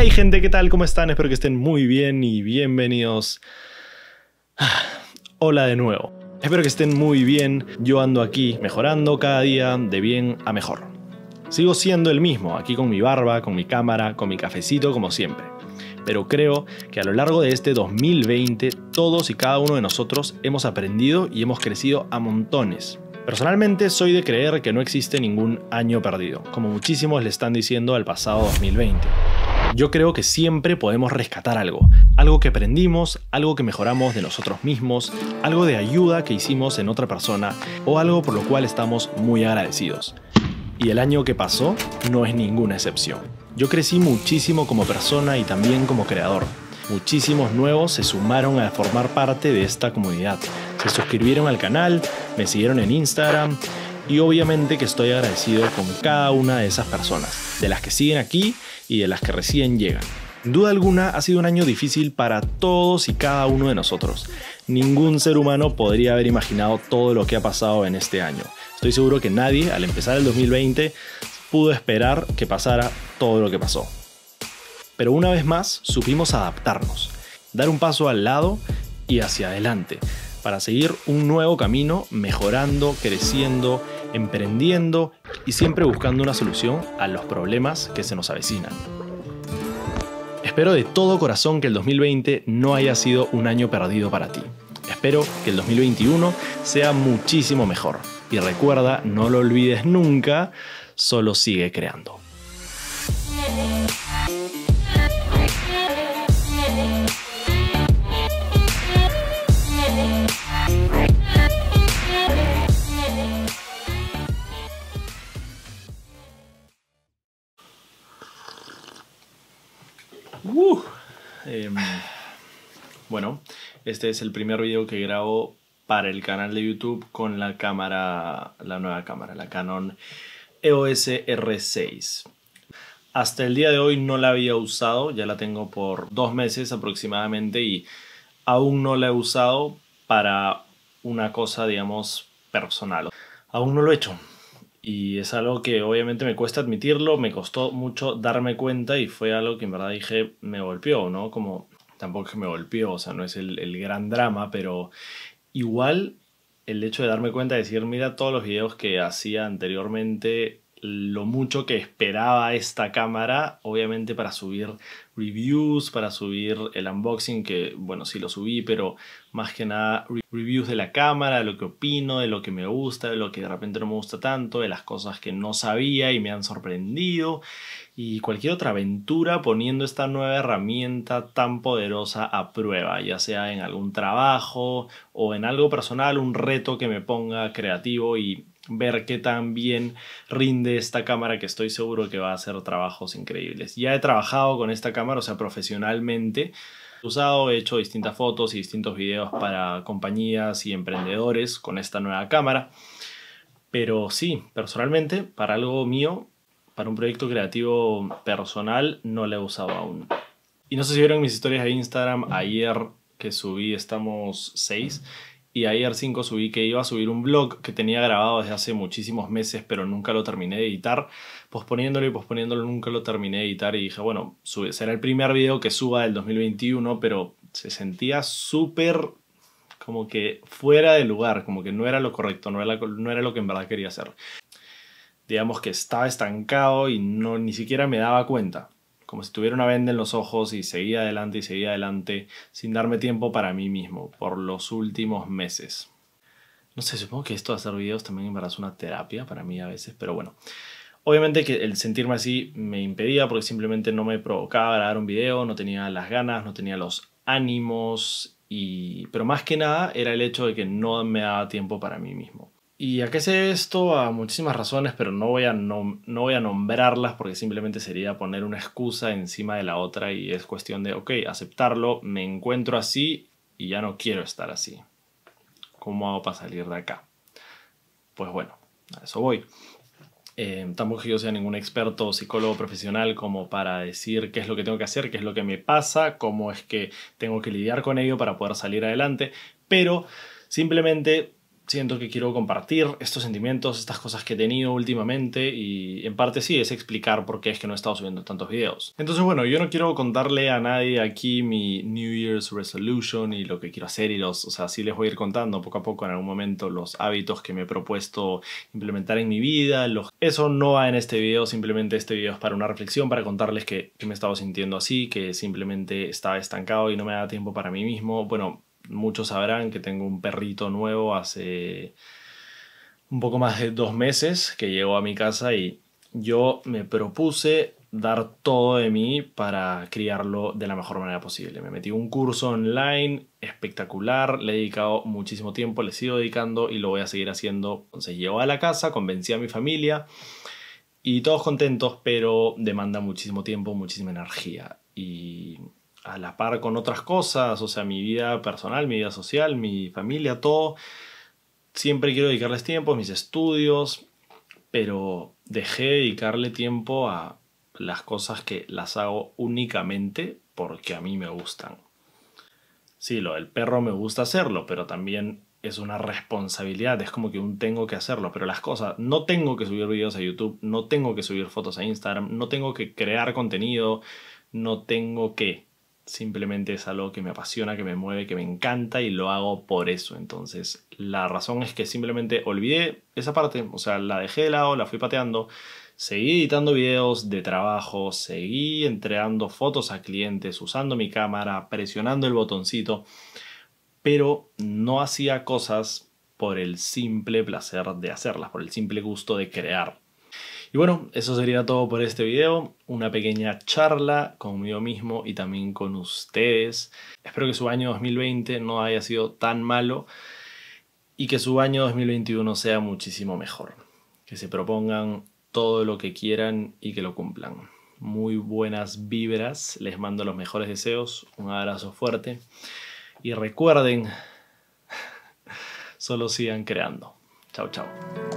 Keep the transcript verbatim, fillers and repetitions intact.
Hey gente, ¿qué tal? ¿Cómo están? Espero que estén muy bien y bienvenidos. Hola de nuevo. Espero que estén muy bien. Yo ando aquí mejorando cada día de bien a mejor. Sigo siendo el mismo, aquí con mi barba, con mi cámara, con mi cafecito como siempre. Pero creo que a lo largo de este dos mil veinte todos y cada uno de nosotros hemos aprendido y hemos crecido a montones. Personalmente soy de creer que no existe ningún año perdido, como muchísimos le están diciendo al pasado dos mil veinte. Yo creo que siempre podemos rescatar algo, algo que aprendimos, algo que mejoramos de nosotros mismos, algo de ayuda que hicimos en otra persona o algo por lo cual estamos muy agradecidos. Y el año que pasó no es ninguna excepción. Yo crecí muchísimo como persona y también como creador. Muchísimos nuevos se sumaron a formar parte de esta comunidad. Se suscribieron al canal, me siguieron en Instagram y obviamente que estoy agradecido con cada una de esas personas, de las que siguen aquí y de las que recién llegan. Sin duda alguna ha sido un año difícil para todos y cada uno de nosotros. Ningún ser humano podría haber imaginado todo lo que ha pasado en este año. Estoy seguro que nadie, al empezar el dos mil veinte, pudo esperar que pasara todo lo que pasó. Pero una vez más, supimos adaptarnos, dar un paso al lado y hacia adelante, para seguir un nuevo camino, mejorando, creciendo, emprendiendo y siempre buscando una solución a los problemas que se nos avecinan. Espero de todo corazón que el dos mil veinte no haya sido un año perdido para ti. Espero que el dos mil veintiuno sea muchísimo mejor. Y recuerda, no lo olvides nunca, solo sigue creando. Uh, eh, bueno, este es el primer video que grabo para el canal de YouTube con la cámara, la nueva cámara, la Canon E O S R seis. Hasta el día de hoy no la había usado, ya la tengo por dos meses aproximadamente y aún no la he usado para una cosa, digamos, personal. Aún no lo he hecho. Y es algo que obviamente me cuesta admitirlo, me costó mucho darme cuenta y fue algo que en verdad dije, me golpeó, ¿no? Como, tampoco es que me golpeó, o sea, no es el, el gran drama, pero igual el hecho de darme cuenta de decir, mira todos los videos que hacía anteriormente, lo mucho que esperaba esta cámara, obviamente para subir reviews, para subir el unboxing, que bueno, sí lo subí, pero más que nada re reviews de la cámara, de lo que opino, de lo que me gusta, de lo que de repente no me gusta tanto, de las cosas que no sabía y me han sorprendido, y cualquier otra aventura poniendo esta nueva herramienta tan poderosa a prueba, ya sea en algún trabajo o en algo personal, un reto que me ponga creativo y ver qué tan bien rinde esta cámara, que estoy seguro que va a hacer trabajos increíbles. Ya he trabajado con esta cámara, o sea, profesionalmente. He usado, he hecho distintas fotos y distintos videos para compañías y emprendedores con esta nueva cámara. Pero sí, personalmente, para algo mío, para un proyecto creativo personal, no la he usado aún. Y no sé si vieron mis historias de Instagram ayer que subí, estamos seis. Y ayer cinco subí que iba a subir un vlog que tenía grabado desde hace muchísimos meses, pero nunca lo terminé de editar. Posponiéndolo y posponiéndolo, nunca lo terminé de editar y dije, bueno, sube, será el primer video que suba del dos mil veintiuno, pero se sentía súper como que fuera de lugar, como que no era lo correcto, no era, no era lo que en verdad quería hacer. Digamos que estaba estancado y no, ni siquiera me daba cuenta. Como si tuviera una venda en los ojos y seguía adelante y seguía adelante sin darme tiempo para mí mismo por los últimos meses. No sé, supongo que esto de hacer videos también en verdad es una terapia para mí a veces, pero bueno. Obviamente que el sentirme así me impedía porque simplemente no me provocaba grabar un video, no tenía las ganas, no tenía los ánimos, y... pero más que nada era el hecho de que no me daba tiempo para mí mismo. ¿Y a qué se debe esto? A muchísimas razones, pero no voy, a nom no voy a nombrarlas porque simplemente sería poner una excusa encima de la otra y es cuestión de, ok, aceptarlo, me encuentro así y ya no quiero estar así. ¿Cómo hago para salir de acá? Pues bueno, a eso voy. Eh, tampoco que yo sea ningún experto o psicólogo profesional como para decir qué es lo que tengo que hacer, qué es lo que me pasa, cómo es que tengo que lidiar con ello para poder salir adelante, pero simplemente siento que quiero compartir estos sentimientos, estas cosas que he tenido últimamente y en parte sí, es explicar por qué es que no he estado subiendo tantos videos. Entonces bueno, yo no quiero contarle a nadie aquí mi New Year's Resolution y lo que quiero hacer y los, o sea, sí les voy a ir contando poco a poco en algún momento los hábitos que me he propuesto implementar en mi vida. Los... Eso no va en este video, simplemente este video es para una reflexión, para contarles que, que me he estado sintiendo así, que simplemente estaba estancado y no me da tiempo para mí mismo. Bueno, muchos sabrán que tengo un perrito nuevo hace un poco más de dos meses que llegó a mi casa y yo me propuse dar todo de mí para criarlo de la mejor manera posible. Me metí un curso online espectacular, le he dedicado muchísimo tiempo, le sigo dedicando y lo voy a seguir haciendo. Entonces llegó a la casa, convencí a mi familia y todos contentos, pero demanda muchísimo tiempo, muchísima energía y a la par con otras cosas, o sea, mi vida personal, mi vida social, mi familia, todo. Siempre quiero dedicarles tiempo, mis estudios, pero dejé de dedicarle tiempo a las cosas que las hago únicamente porque a mí me gustan. Sí, lo del perro me gusta hacerlo, pero también es una responsabilidad, es como que un tengo que hacerlo, pero las cosas, no tengo que subir videos a YouTube, no tengo que subir fotos a Instagram, no tengo que crear contenido, no tengo que... Simplemente es algo que me apasiona, que me mueve, que me encanta y lo hago por eso. Entonces la razón es que simplemente olvidé esa parte, o sea, la dejé de lado, la fui pateando, seguí editando videos de trabajo, seguí entregando fotos a clientes, usando mi cámara, presionando el botoncito, pero no hacía cosas por el simple placer de hacerlas, por el simple gusto de crear. Y bueno, eso sería todo por este video, una pequeña charla conmigo mismo y también con ustedes. Espero que su año dos mil veinte no haya sido tan malo y que su año dos mil veintiuno sea muchísimo mejor. Que se propongan todo lo que quieran y que lo cumplan. Muy buenas vibras, les mando los mejores deseos, un abrazo fuerte y recuerden, solo sigan creando. Chao, chao.